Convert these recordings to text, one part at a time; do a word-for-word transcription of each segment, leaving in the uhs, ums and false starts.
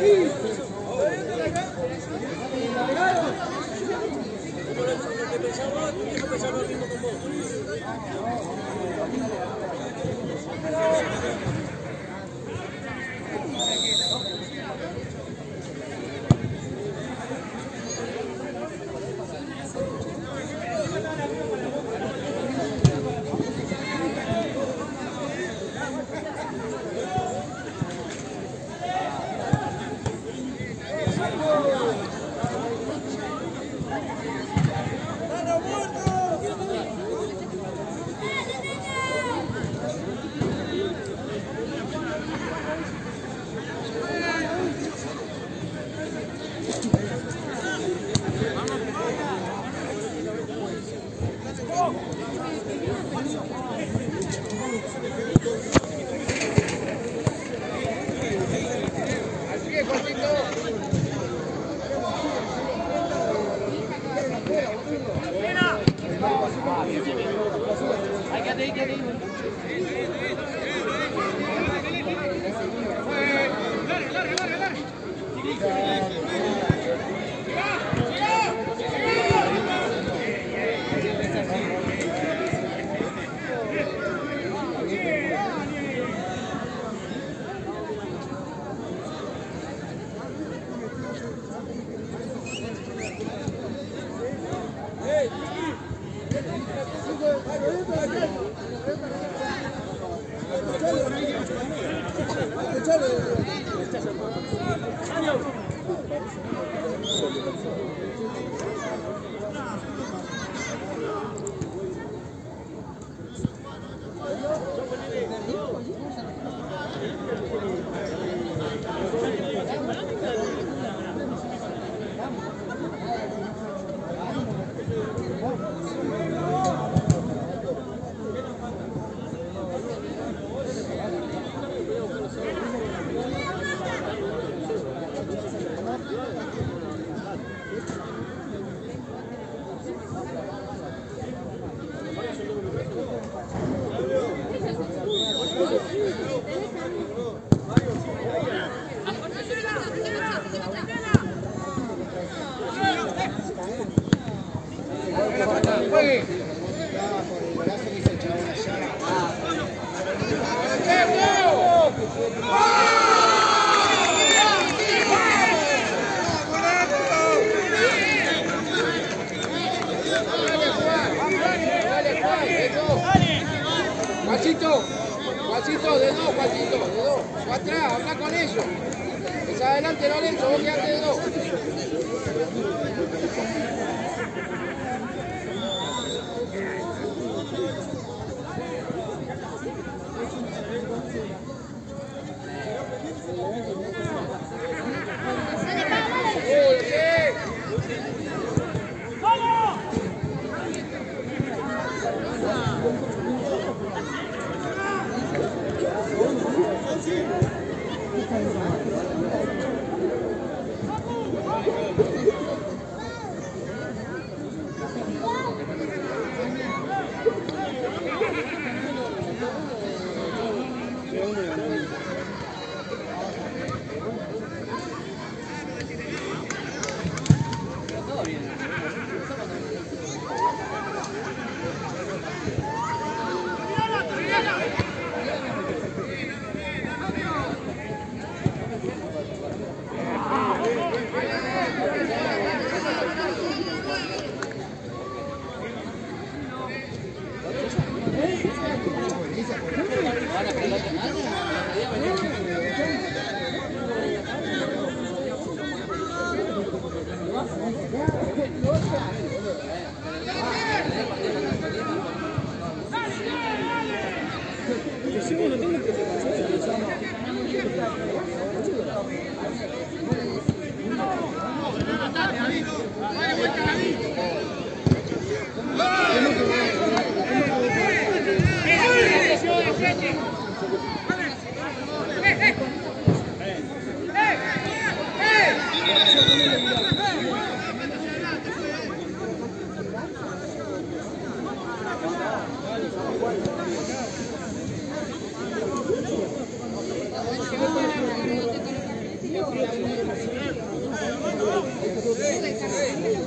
Guachito, Guachito, de dos, Guachito, de dos. Va atrás, habla con ellos. Es adelante, Lorenzo, vos quedate de dos.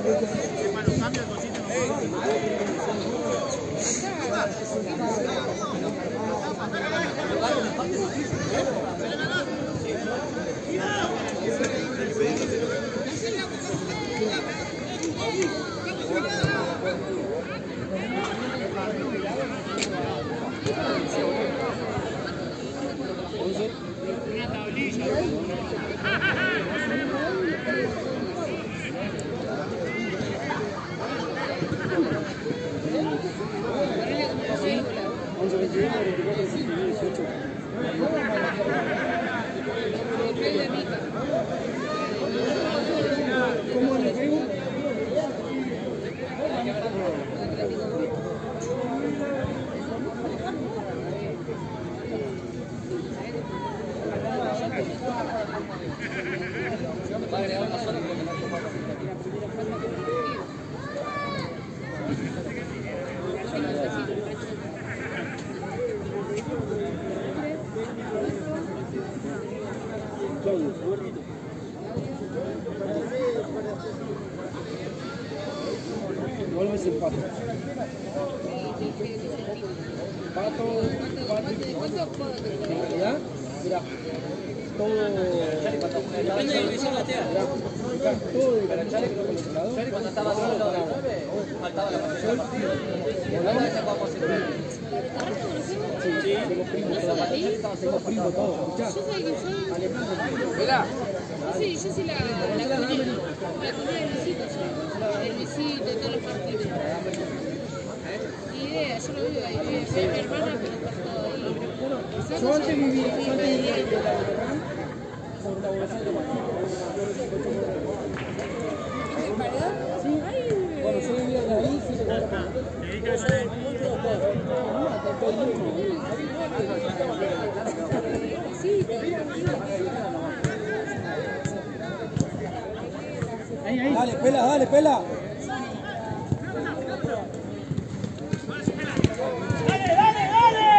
Vuelves el pato. Pato, pato. ¿Ya? Mira. Todo. Depende de división lateral. Mira, todo de Carachale creo que lo lado. Cuando estaba solo los nueve, faltaba la partida del partido. Ahora ya podemos hacer. Sí, tengo primo todo. Tengo primo todo. Escuchá. Yo sé que soy. Mirá. Sí, yo soy la, la cuñada, la cuñada del Luisito, yo. El Luisito, de todos los partidos. Ni idea, yo lo vivo ahí. Soy mi hermana, pero está todo ahí. Yo antes vivía, yo antes vivía en la Veterán, sobre la población de Martín. ¿En Paredón? Sí. Bueno, yo vivía en la ahí, sí, pero ahora. Dale, pela, dale, pela. ¡Dale, dale, dale!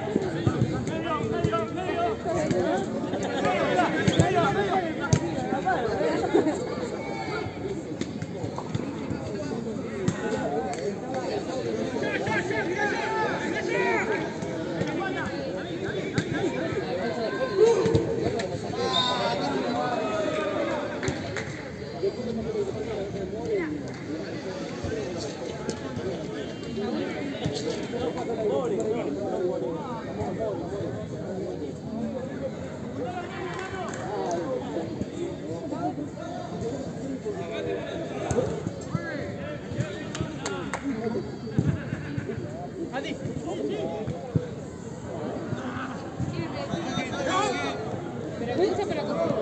Vergüenza para correr.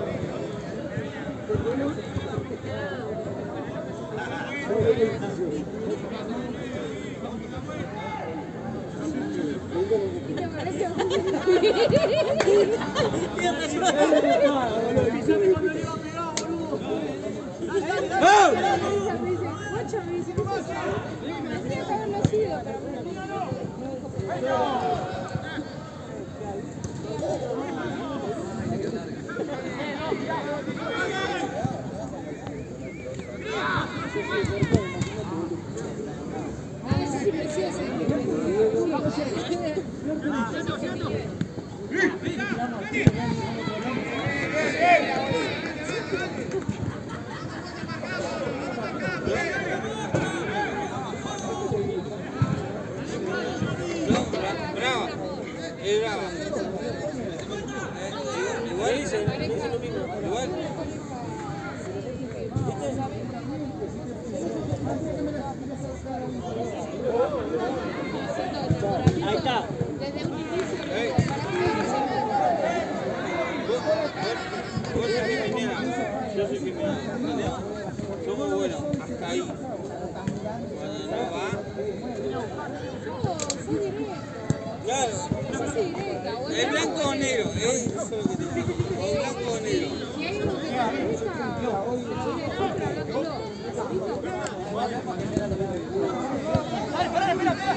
Brava. Es brava. Igual dice, dice lo mismo. Igual. Ahí está. Desde un inicio, Eh. Vos, vos sos Jimena. Yo soy Jimena. Somos buenos. Hasta ahí. Cuando no va. soy directa. Claro. Yo soy directa. o ¿Es blanco o negro? ¿Es eso lo que te digo? ¿O blanco o negro? Si hay uno que te interesa, decirle no, pero hablándolo. Dale, pará, espera, espera.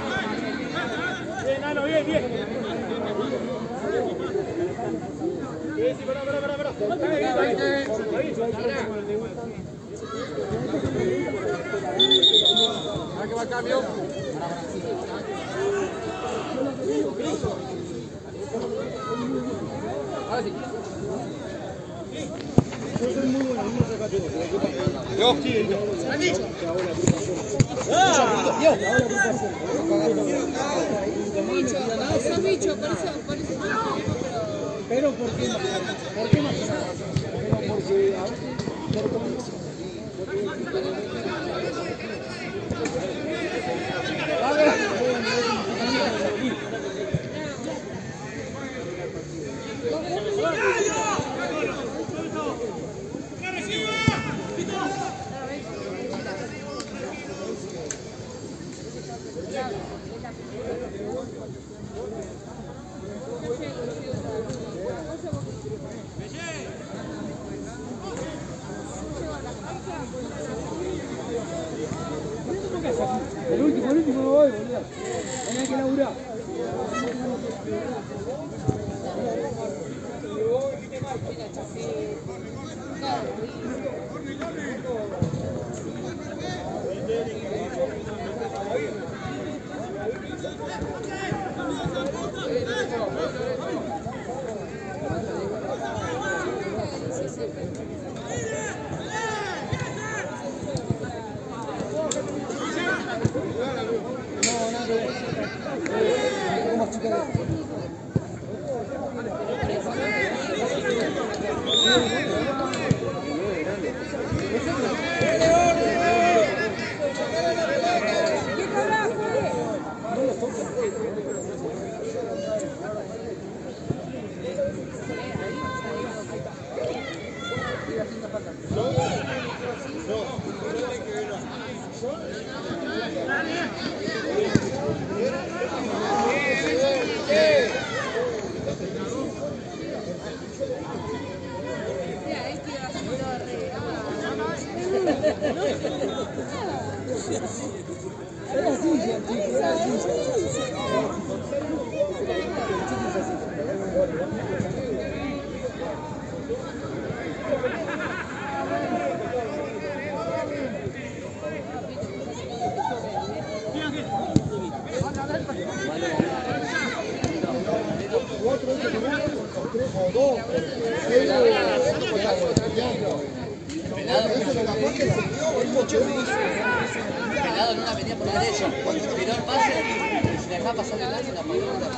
Bien, Nano, bien, bien. Ahora que va el cambio. Ahora sí. Yo. Bicho, esos bichos, por eso, por eso. Pero ¿por qué más? ¿Por qué más? Porque a veces se recomienda. El último, el último no voy, boludo. Tenía que laburar. Pelado en una avenida por la derecha, tiró el pase y se dejaba pasar el lance y la pelota.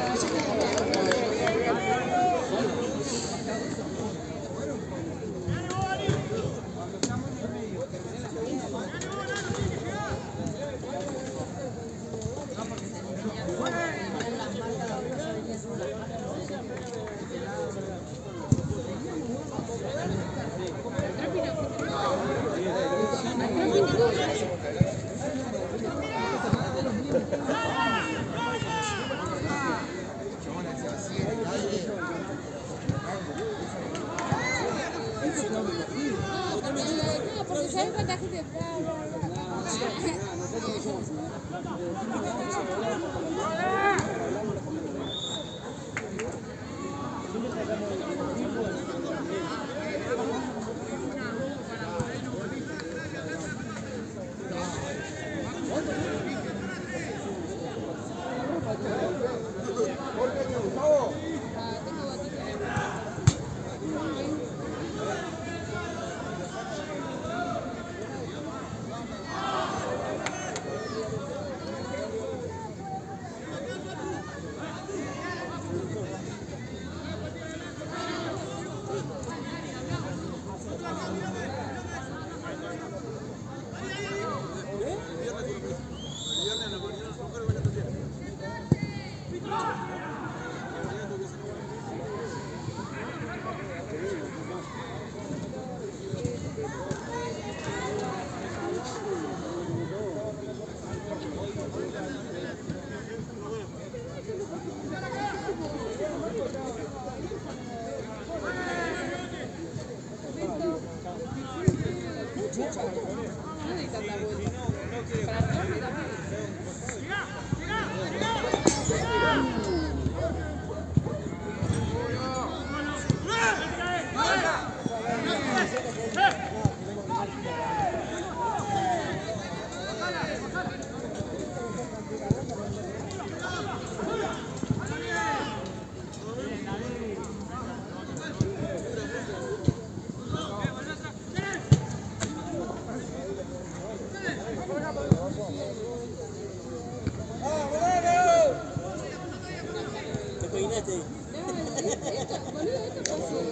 peinaste ahí. Boludo, esto pasó.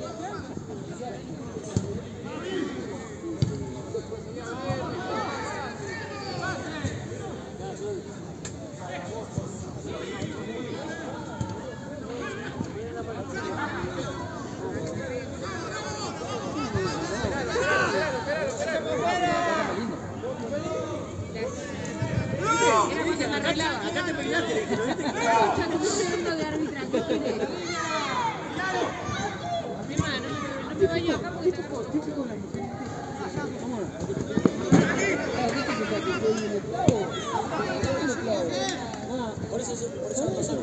Acá te peinaste, ¿viste? Un segundo de arbitraje. Mi hermano, no me baño acá porque está poco. Por eso, por eso no pasaron.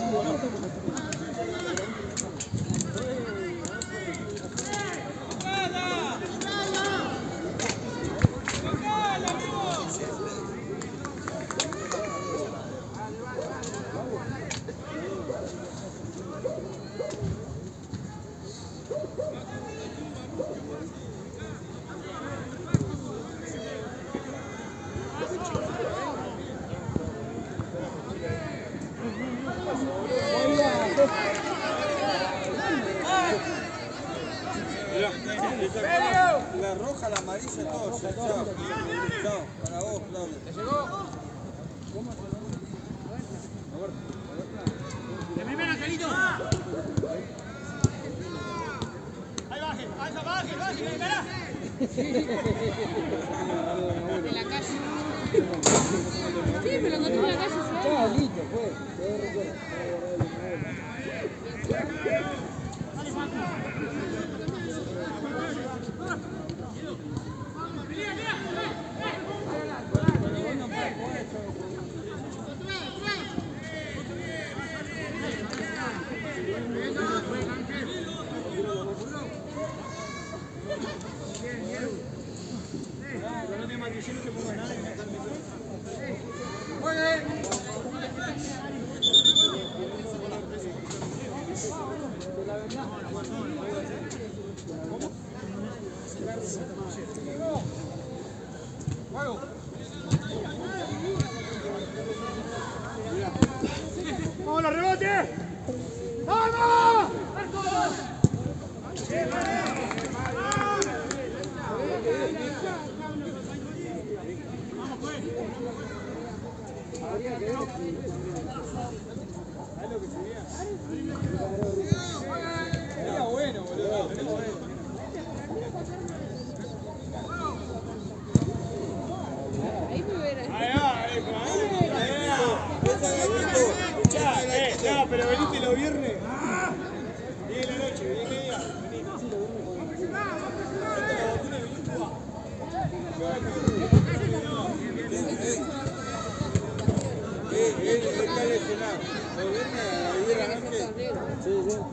La roja, la amarilla, todo. Chao. Chao. Para vos, Claudio. ¿Te llegó? ¡De primera, Carito! ¡Ahí baje! ¡Ahí baje! ¡Baje! ¡Espera! De la calle. Sí, me lo encontré en la calle. Ya, listo, pues. Te recuerdo. ¡Vamos, la rebote! ¡Vamos! Era bueno, boludo. Era bueno. Ahí me verás. ¡Ahí va! ¡Ahí va! ¡Eh! No, pero veniste los viernes. diez de la noche, diez y media. Eh, él está lesionado. ¿Lo viene a vivir la noche? Sí, sí.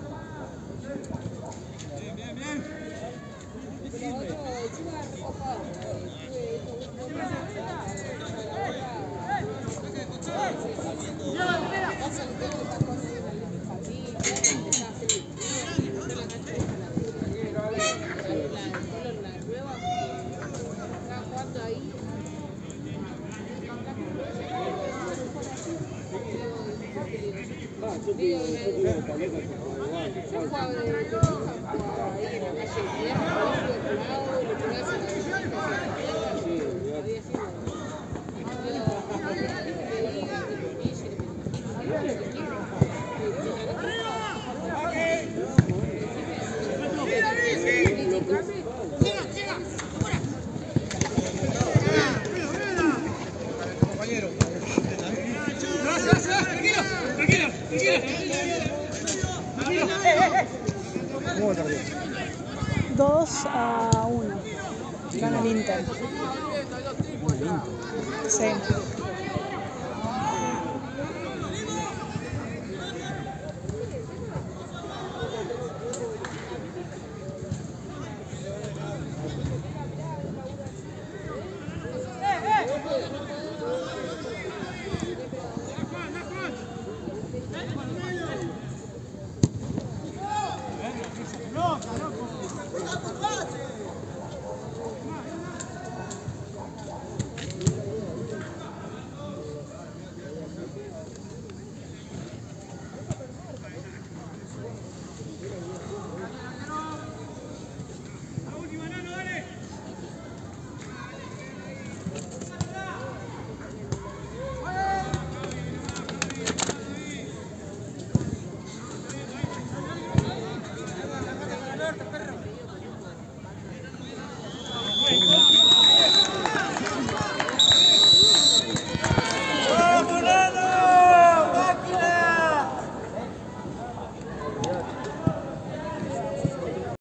dos a uno. Gana el Inter. Sí.